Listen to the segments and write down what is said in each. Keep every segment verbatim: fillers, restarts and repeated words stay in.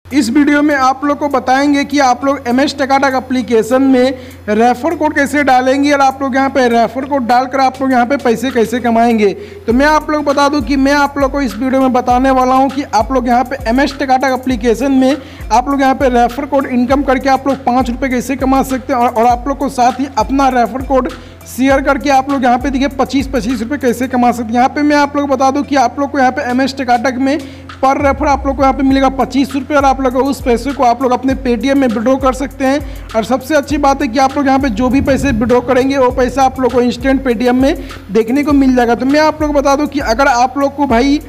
इस वीडियो में आप लोग को बताएंगे कि आप लोग एम एस टकाटक एप्लीकेशन में रेफर कोड कैसे डालेंगे और आप लोग यहाँ पे रेफर कोड डालकर आप लोग यहाँ पे पैसे कैसे कमाएंगे। तो मैं आप लोग बता दूं कि मैं आप लोग को इस वीडियो में बताने वाला हूँ कि आप लोग यहाँ पे एम एस टकाटक एप्लीकेशन में आप लोग यहाँ पे रेफर कोड इनकम करके आप लोग पाँच रुपये कैसे कमा सकते हैं और, और आप लोग को साथ ही अपना रेफर कोड शेयर करके आप लोग यहाँ पे देखिए पच्चीस पच्चीस रुपये कैसे कमा सकते हैं। यहाँ पे मैं आप लोग बता दूं कि आप लोग को यहाँ पे एम एस टकाटक में पर रेफर आप लोग को यहाँ पे मिलेगा पच्चीस रुपये और आप लोग उस पैसे को आप लोग अपने पेटीएम में विड्रॉ कर सकते हैं। और सबसे अच्छी बात है कि आप लोग यहाँ पे जो भी पैसे विड्रॉ करेंगे वो पैसा आप लोग को इंस्टेंट पेटीएम में देखने को मिल जाएगा। तो मैं आप लोग बता दूं कि अगर आप लोग को भाई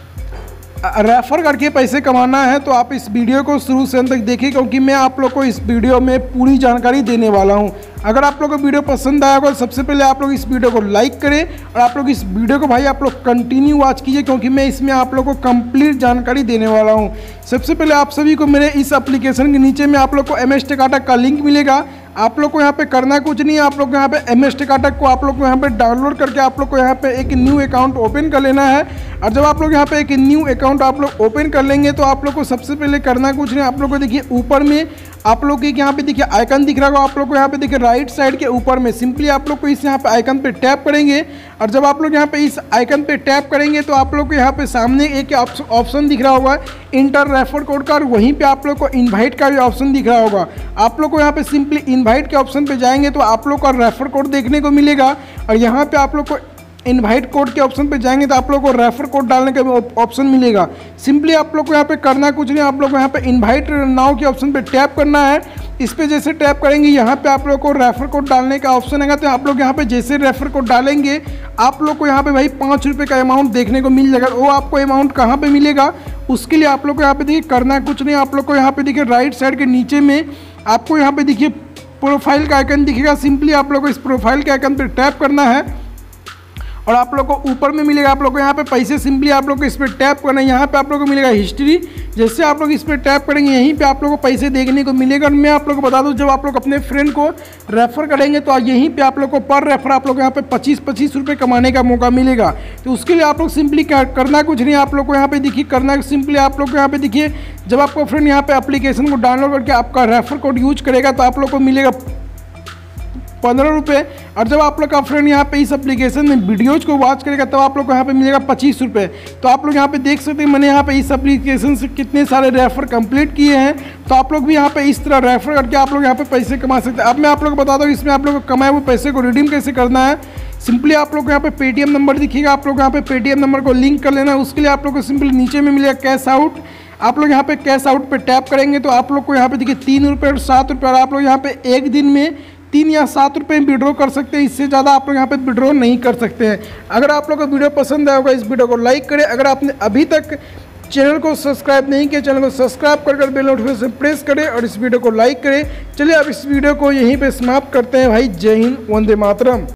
रेफर करके पैसे कमाना है तो आप इस वीडियो को शुरू से अंत तक देखिए, क्योंकि मैं आप लोग को इस वीडियो में पूरी जानकारी देने वाला हूं। अगर आप लोग को वीडियो पसंद आया होगा तो सबसे पहले आप लोग इस वीडियो को लाइक करें और आप लोग इस वीडियो को भाई आप लोग कंटिन्यू वॉच कीजिए, क्योंकि मैं इसमें आप लोग को कंप्लीट जानकारी देने वाला हूं। सबसे पहले आप सभी को मेरे इस एप्लीकेशन के नीचे में आप लोग को एम एस टकाटक का लिंक मिलेगा। आप लोग को यहाँ पे करना कुछ नहीं है, आप लोग को यहाँ पे एम एस टकाटक को आप लोग को यहाँ पे डाउनलोड करके आप लोग को यहाँ पे एक न्यू अकाउंट ओपन कर लेना है। और जब आप लोग यहाँ पे एक न्यू अकाउंट आप लोग ओपन कर लेंगे तो आप लोग को सबसे पहले करना कुछ नहीं, आप लोग को देखिए ऊपर में आप लोग के यहाँ पे देखिए आइकन दिख रहा होगा, आप लोग को यहाँ पे देखिए राइट साइड के ऊपर में सिंपली आप लोग को इस यहाँ पे आइकन पे टैप करेंगे। और जब आप लोग यहाँ पे इस आइकन पे टैप करेंगे तो आप लोग को यहाँ पे सामने एक ऑप्शन दिख रहा होगा इंटर रेफर कोड का, और वहीं पे आप लोग को इनवाइट का भी ऑप्शन दिख रहा होगा। आप लोग को यहाँ पे सिंपली इनवाइट के ऑप्शन पे जाएंगे तो आप लोग का रेफर कोड देखने को मिलेगा। और यहाँ पे आप लोग को इनवाइट कोड के ऑप्शन पे जाएंगे तो आप लोग को रेफर कोड डालने का भी ऑप्शन मिलेगा। सिंपली आप लोग को यहाँ पे करना कुछ नहीं, आप लोग को यहाँ पे इनवाइट नाउ के ऑप्शन पे टैप करना है। इस पे जैसे टैप करेंगे यहाँ पे आप लोग को रेफर कोड डालने का ऑप्शन आएगा। तो आप लोग यहाँ पे जैसे रेफर कोड डालेंगे आप लोग को यहाँ पे भाई पाँच रुपये का अमाउंट देखने को मिल जाएगा। वो आपको अमाउंट कहाँ पे मिलेगा उसके लिए आप लोग को यहाँ पे देखिए करना कुछ नहीं, आप लोग को यहाँ पे देखिए राइट साइड के नीचे में आपको यहाँ पे देखिए प्रोफाइल का आइकन दिखेगा। सिंपली आप लोग को इस प्रोफाइल के आइकन पर टैप करना है और आप लोग को ऊपर में मिलेगा आप लोग को यहाँ पे पैसे। सिंपली आप लोग को इस पर टैप करना है, यहाँ पे आप लोग को मिलेगा हिस्ट्री। जैसे आप लोग इस पर टैप करेंगे यहीं पे आप लोग को पैसे देखने को मिलेगा। और मैं आप लोग को बता दूँ जब आप लोग अपने फ्रेंड को रेफर करेंगे तो यहीं पे आप लोग को पर रेफर आप लोग यहाँ पे पच्चीस पच्चीस रुपये कमाने का मौका मिलेगा। तो उसके लिए आप लोग सिंपली करना कुछ नहीं, आप लोग को यहाँ पे देखिए करना सिंपली आप लोग को यहाँ पे देखिए जब आपका फ्रेंड यहाँ पे एप्लीकेशन को डाउनलोड करके आपका रेफर कोड यूज करेगा तो आप लोग को मिलेगा पंद्रह रुपये। और जब आप लोग का फ्रेंड यहाँ पे इस एप्लीकेशन में वीडियोज को वॉच करेगा तब आप लोग को यहाँ पे मिलेगा पच्चीस रुपये। तो आप लोग यहाँ पे देख सकते हैं मैंने यहाँ पे इस एप्लीकेशन से कितने सारे रेफर कंप्लीट किए हैं। तो आप लोग भी यहाँ पे इस तरह रेफर करके आप लोग यहाँ पे पैसे कमा सकते हैं। अब मैं आप लोग को बता दूँ इसमें आप लोग को कमाए हुए पैसे को रिडीम कैसे करना है। सिंपली आप लोग को यहाँ पे पेटीएम नंबर दिखेगा, आप लोग यहाँ पे पेटीएम नंबर को लिंक कर लेना है। उसके लिए आप लोग को सिंपली नीचे में मिलेगा कैश आउट, आप लोग यहाँ पे कैश आउट पे टैप करेंगे तो आप लोग को यहाँ पे देखिए तीन रुपये और सात रुपये और आप लोग यहाँ पे एक दिन में तीन या सात रुपये में विड्रॉ कर सकते हैं। इससे ज़्यादा आप लोग यहाँ पे विड्रॉ नहीं कर सकते हैं। अगर आप लोग को वीडियो पसंद आया होगा इस वीडियो को लाइक करें। अगर आपने अभी तक चैनल को सब्सक्राइब नहीं किया चैनल को सब्सक्राइब कर कर बेल नोटिफिकेशन प्रेस करें और इस वीडियो को लाइक करें। चलिए अब इस वीडियो को यहीं पे समाप्त करते हैं भाई। जय हिंद, वंदे मातरम।